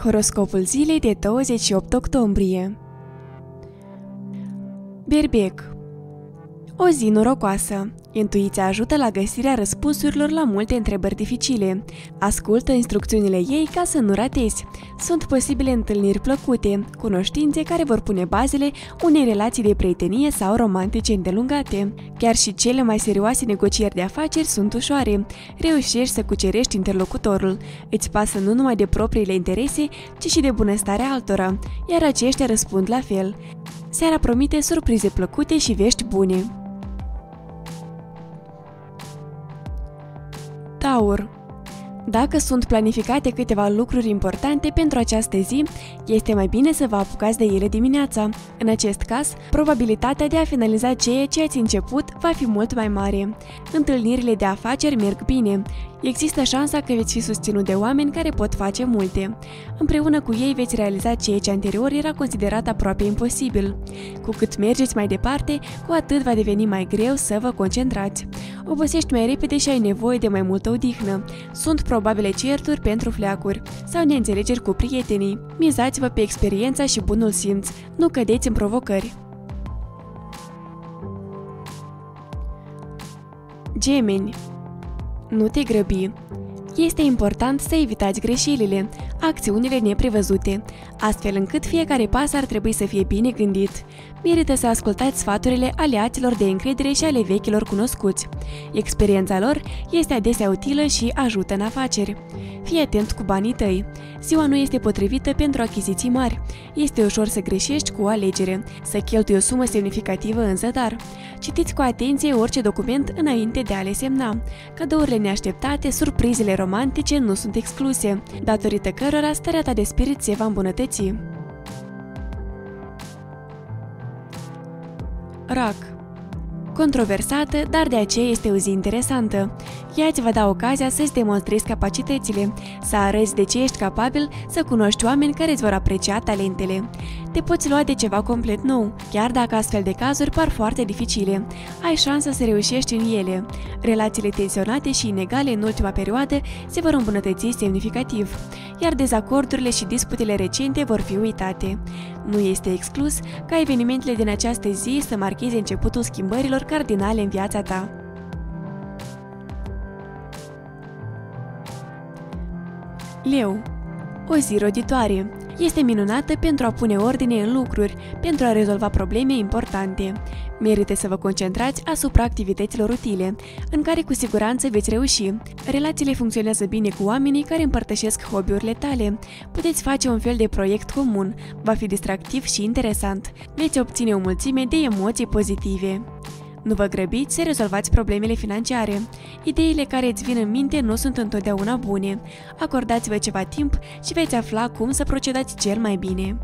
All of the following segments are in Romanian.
Horoscopul zilei de 28 octombrie. Berbec. O zi norocoasă. Intuiția ajută la găsirea răspunsurilor la multe întrebări dificile. Ascultă instrucțiunile ei ca să nu ratezi. Sunt posibile întâlniri plăcute, cunoștințe care vor pune bazele unei relații de prietenie sau romantice îndelungate. Chiar și cele mai serioase negocieri de afaceri sunt ușoare. Reușești să cucerești interlocutorul. Îți pasă nu numai de propriile interese, ci și de bunăstarea altora, iar aceștia răspund la fel. Seara promite surprize plăcute și vești bune. Taur. Dacă sunt planificate câteva lucruri importante pentru această zi, este mai bine să vă apucați de ele dimineața. În acest caz, probabilitatea de a finaliza ceea ce ați început va fi mult mai mare. Întâlnirile de afaceri merg bine. Există șansa că veți fi susținut de oameni care pot face multe. Împreună cu ei veți realiza ceea ce anterior era considerat aproape imposibil. Cu cât mergeți mai departe, cu atât va deveni mai greu să vă concentrați. Obosești mai repede și ai nevoie de mai multă odihnă. Sunt probabile certuri pentru fleacuri sau neînțelegeri cu prietenii. Mizați-vă pe experiența și bunul simț, nu cădeți în provocări. Gemeni. Nu te grăbi. Este important să evitați greșelile, acțiunile neprevăzute, astfel încât fiecare pas ar trebui să fie bine gândit. Merită să ascultați sfaturile aliaților de încredere și ale vechilor cunoscuți. Experiența lor este adesea utilă și ajută în afaceri. Fii atent cu banii tăi. Ziua nu este potrivită pentru achiziții mari. Este ușor să greșești cu o alegere, să cheltui o sumă semnificativă în zadar. Citiți cu atenție orice document înainte de a le semna. Cadourile neașteptate, surprizele romantice nu sunt excluse, datorită cărora starea ta de spirit se va îmbunătăți. Rac. Controversată, dar de aceea este o zi interesantă. Ea îți va da ocazia să-ți demonstrezi capacitățile, să arăți de ce ești capabil, să cunoști oameni care îți vor aprecia talentele. Te poți lua de ceva complet nou, chiar dacă astfel de cazuri par foarte dificile. Ai șansa să reușești în ele. Relațiile tensionate și inegale în ultima perioadă se vor îmbunătăți semnificativ, iar dezacordurile și disputele recente vor fi uitate. Nu este exclus ca evenimentele din această zi să marcheze începutul schimbărilor cardinale în viața ta. Leu. O zi roditoare. Este minunată pentru a pune ordine în lucruri, pentru a rezolva probleme importante. Merită să vă concentrați asupra activităților utile, în care cu siguranță veți reuși. Relațiile funcționează bine cu oamenii care împărtășesc hobby-urile tale. Puteți face un fel de proiect comun, va fi distractiv și interesant. Veți obține o mulțime de emoții pozitive. Nu vă grăbiți să rezolvați problemele financiare. Ideile care îți vin în minte nu sunt întotdeauna bune. Acordați-vă ceva timp și veți afla cum să procedați cel mai bine.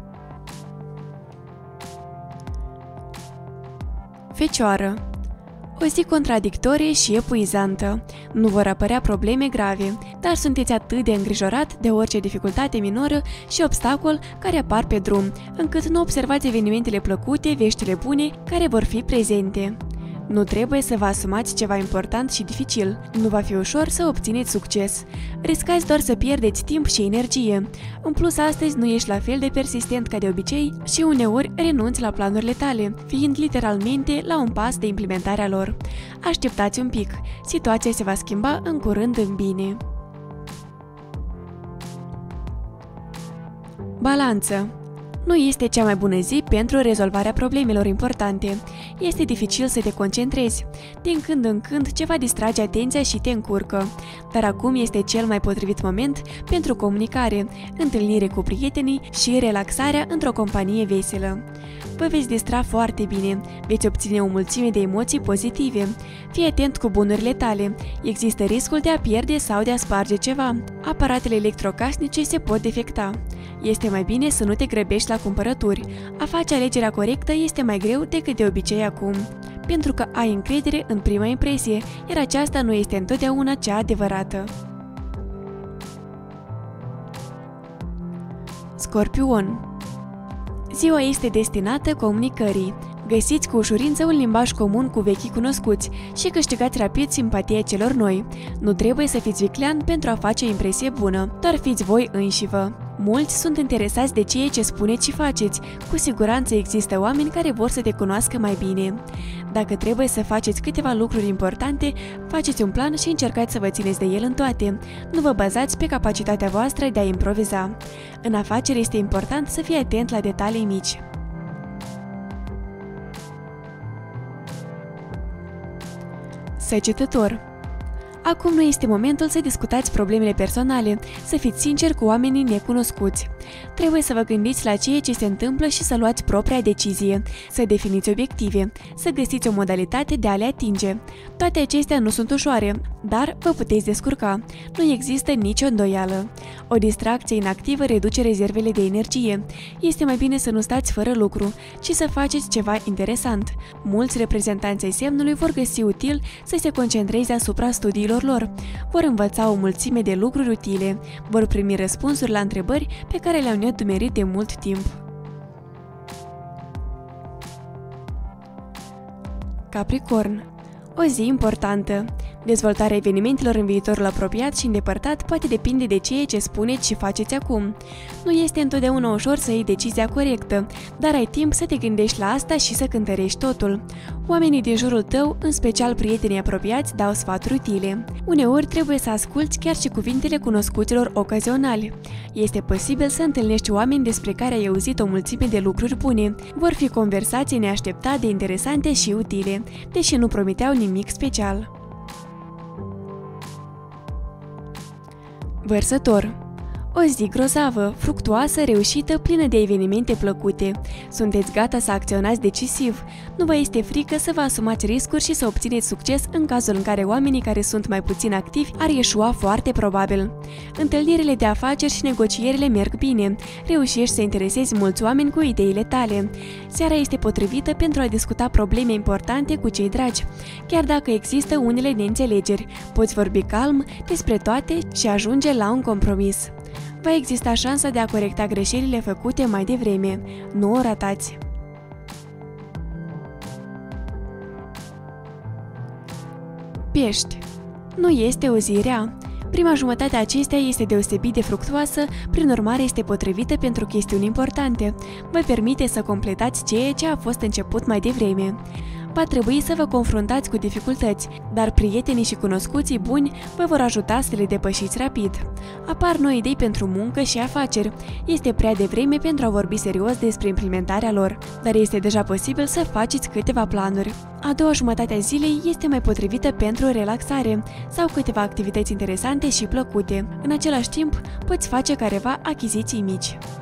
Fecioară. O zi contradictorie și epuizantă. Nu vor apărea probleme grave, dar sunteți atât de îngrijorat de orice dificultate minoră și obstacol care apar pe drum, încât nu observați evenimentele plăcute, veștile bune care vor fi prezente. Nu trebuie să vă asumați ceva important și dificil. Nu va fi ușor să obțineți succes. Riscați doar să pierdeți timp și energie. În plus, astăzi nu ești la fel de persistent ca de obicei și uneori renunți la planurile tale, fiind literalmente la un pas de implementarea lor. Așteptați un pic. Situația se va schimba în curând în bine. Balanță. Nu este cea mai bună zi pentru rezolvarea problemelor importante. Este dificil să te concentrezi. Din când în când, ceva distrage atenția și te încurcă. Dar acum este cel mai potrivit moment pentru comunicare, întâlnire cu prietenii și relaxarea într-o companie veselă. Vă veți distra foarte bine, veți obține o mulțime de emoții pozitive. Fii atent cu bunurile tale. Există riscul de a pierde sau de a sparge ceva. Aparatele electrocasnice se pot defecta. Este mai bine să nu te grăbești la cumpărături. A face alegerea corectă este mai greu decât de obicei acum, pentru că ai încredere în prima impresie, iar aceasta nu este întotdeauna cea adevărată. Scorpion. Ziua este destinată comunicării. Găsiți cu ușurință un limbaj comun cu vechii cunoscuți și câștigați rapid simpatia celor noi. Nu trebuie să fiți viclean pentru a face o impresie bună, doar fiți voi înșivă. Mulți sunt interesați de ceea ce spuneți și faceți. Cu siguranță există oameni care vor să te cunoască mai bine. Dacă trebuie să faceți câteva lucruri importante, faceți un plan și încercați să vă țineți de el în toate. Nu vă bazați pe capacitatea voastră de a improviza. În afaceri este important să fii atent la detalii mici. Săgetător. Acum nu este momentul să discutați problemele personale, să fiți sinceri cu oamenii necunoscuți. Trebuie să vă gândiți la ceea ce se întâmplă și să luați propria decizie, să definiți obiective, să găsiți o modalitate de a le atinge. Toate acestea nu sunt ușoare, dar vă puteți descurca. Nu există nicio îndoială. O distracție inactivă reduce rezervele de energie. Este mai bine să nu stați fără lucru, ci să faceți ceva interesant. Mulți reprezentanți ai semnului vor găsi util să se concentreze asupra studiilor lor. Vor învăța o mulțime de lucruri utile. Vor primi răspunsuri la întrebări pe care le-au nedumerit de mult timp. Capricorn. O zi importantă. Dezvoltarea evenimentelor în viitorul apropiat și îndepărtat poate depinde de ceea ce spuneți și faceți acum. Nu este întotdeauna ușor să iei decizia corectă, dar ai timp să te gândești la asta și să cântărești totul. Oamenii din jurul tău, în special prietenii apropiați, dau sfaturi utile. Uneori trebuie să asculți chiar și cuvintele cunoscuților ocazionali. Este posibil să întâlnești oameni despre care ai auzit o mulțime de lucruri bune. Vor fi conversații neașteptate, interesante și utile, deși nu promiteau nimic special. Vărsător. O zi grozavă, fructuoasă, reușită, plină de evenimente plăcute. Sunteți gata să acționați decisiv. Nu vă este frică să vă asumați riscuri și să obțineți succes în cazul în care oamenii care sunt mai puțin activi ar ieșua foarte probabil. Întâlnirile de afaceri și negocierile merg bine. Reușești să interesezi mulți oameni cu ideile tale. Seara este potrivită pentru a discuta probleme importante cu cei dragi. Chiar dacă există unele neînțelegeri, poți vorbi calm despre toate și ajunge la un compromis. Va exista șansa de a corecta greșelile făcute mai devreme. Nu o ratați! Pești. Nu este o zi rea. Prima jumătate a acesteia este deosebit de fructuoasă, prin urmare este potrivită pentru chestiuni importante. Vă permite să completați ceea ce a fost început mai devreme. Va trebui să vă confruntați cu dificultăți, dar prietenii și cunoscuții buni vă vor ajuta să le depășiți rapid. Apar noi idei pentru muncă și afaceri. Este prea devreme pentru a vorbi serios despre implementarea lor, dar este deja posibil să faceți câteva planuri. A doua jumătate a zilei este mai potrivită pentru relaxare sau câteva activități interesante și plăcute. În același timp, poți face careva achiziții mici.